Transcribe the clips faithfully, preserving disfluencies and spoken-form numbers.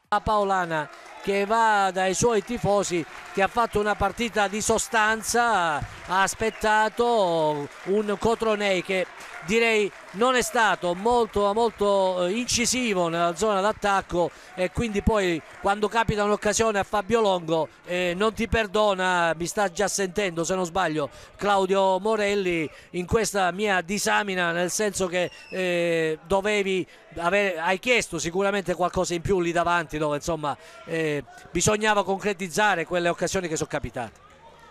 La Paolana che va dai suoi tifosi, che ha fatto una partita di sostanza, ha aspettato un Cotronei che direi non è stato molto, molto incisivo nella zona d'attacco, e quindi poi quando capita un'occasione a Fabio Longo eh, non ti perdona. Mi sta già sentendo, se non sbaglio, Claudio Morelli in questa mia disamina, nel senso che eh, dovevi avere, hai chiesto sicuramente qualcosa in più lì davanti, dove insomma eh, bisognava concretizzare quelle occasioni che sono capitate.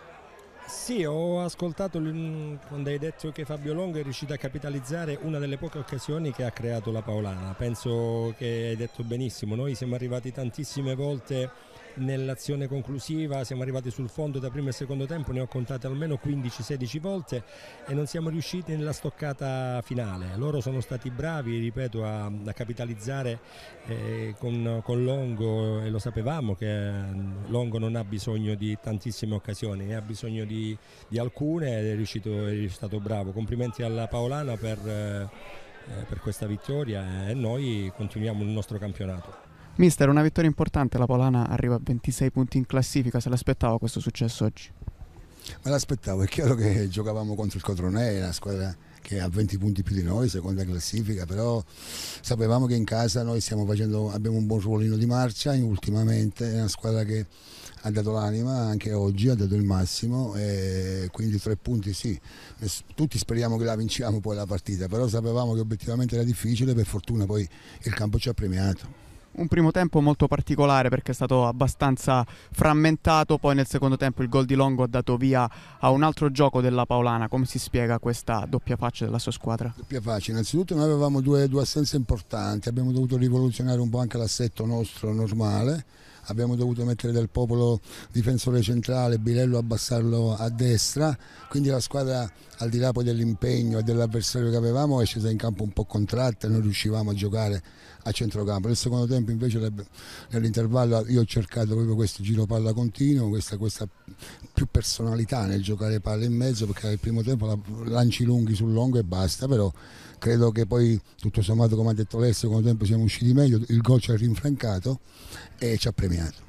Sì, ho ascoltato quando hai detto che Fabio Longo è riuscito a capitalizzare una delle poche occasioni che ha creato la Paolana. Penso che hai detto benissimo, noi siamo arrivati tantissime volte nell'azione conclusiva, siamo arrivati sul fondo da primo e secondo tempo, ne ho contate almeno quindici sedici volte e non siamo riusciti nella stoccata finale. Loro sono stati bravi, ripeto, a, a capitalizzare eh, con, con Longo, e lo sapevamo che Longo non ha bisogno di tantissime occasioni, ne ha bisogno di, di alcune, ed è riuscito, è stato bravo. Complimenti alla Paolana per, eh, per questa vittoria, e noi continuiamo il nostro campionato. Mister, una vittoria importante, la Paolana arriva a ventisei punti in classifica, se l'aspettava questo successo oggi? Me l'aspettavo, è chiaro che giocavamo contro il Cotronei, una squadra che ha venti punti più di noi, seconda classifica, però sapevamo che in casa noi stiamo facendo, abbiamo un buon ruolino di marcia ultimamente, è una squadra che ha dato l'anima, anche oggi ha dato il massimo, e quindi tre punti sì, tutti speriamo che la vinciamo poi la partita, però sapevamo che obiettivamente era difficile, per fortuna poi il campo ci ha premiato. Un primo tempo molto particolare perché è stato abbastanza frammentato, poi nel secondo tempo il gol di Longo ha dato via a un altro gioco della Paolana. Come si spiega questa doppia faccia della sua squadra? Doppia faccia, innanzitutto noi avevamo due, due assenze importanti, abbiamo dovuto rivoluzionare un po' anche l'assetto nostro normale, abbiamo dovuto mettere del Popolo difensore centrale, Bilello abbassarlo a destra, quindi la squadra, al di là poi dell'impegno e dell'avversario che avevamo, è scesa in campo un po' contratta e non riuscivamo a giocare a centrocampo. Nel secondo tempo invece nell'intervallo io ho cercato proprio questo giro palla continuo, questa, questa più personalità nel giocare palla in mezzo, perché nel primo tempo lanci lunghi sul Longo e basta, però credo che poi tutto sommato, come ha detto lei, nel secondo tempo siamo usciti meglio, il gol ci ha rinfrancato e ci ha premiato.